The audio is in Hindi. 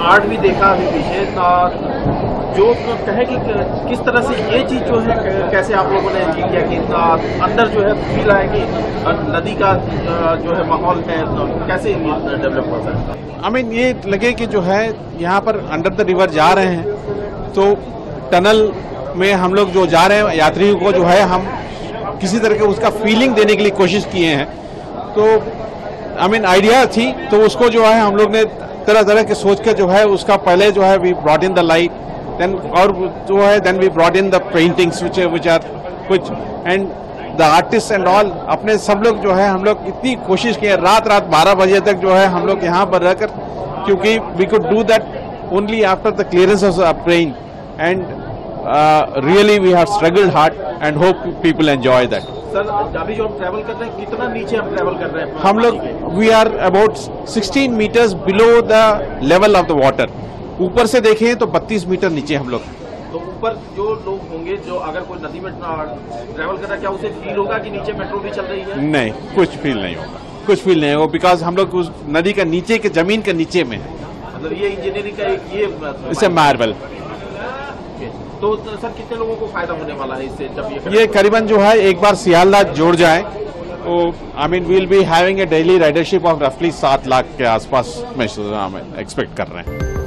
आर्ट भी देखा अभी पीछे जो कहे कि किस तरह से ये चीज जो है कैसे आप लोगों ने अचीव किया कि अंदर जो है फील आए कि नदी का जो है माहौल है तो कैसे डेवलप हो सकता है। आई मीन ये लगे कि जो है यहाँ पर अंडर द रिवर जा रहे हैं तो टनल में हम लोग जो जा रहे हैं यात्रियों को जो है हम किसी तरह के उसका फीलिंग देने के लिए कोशिश किए हैं। तो आई मीन आइडिया थी तो उसको जो है हम लोग ने तरह तरह के सोच के जो है उसका पहले जो है we brought in the light then और जो है then we brought in the paintings which are कुछ and the artist and all अपने सब लोग जो है हम लोग इतनी कोशिश किए रात 12 बजे तक जो है हम लोग यहाँ पर रहकर क्योंकि we could do that only after the clearance of rain and really we have struggled hard and hope people enjoy that. Sir अभी जो हम ट्रैवल कर रहे हैं कितना नीचे हम ट्रैवल कर रहे हैं? हम लोग we are about 16 meters below the level of the water. ऊपर से देखें तो 32 मीटर नीचे हम लोग। तो ऊपर जो लोग होंगे जो अगर कोई नदी में ट्रैवल कर रहा है क्या उसे फील होगा कि नीचे मेट्रो भी चल रही है? नहीं, कुछ फील नहीं होगा, कुछ फील नहीं होगा बिकॉज हम लोग उस नदी का नीचे के जमीन के नीचे में है। मतलब ये इंजीनियरिंग का एक ये इसे मार्बल। तो सर कितने लोगों को फायदा होने वाला है इससे जब ये करीबन जो है एक बार सियालदह जोड़ जाए तो I mean we'll be having a daily ridership of रफली 7 लाख के आसपास में एक्सपेक्ट कर रहे हैं।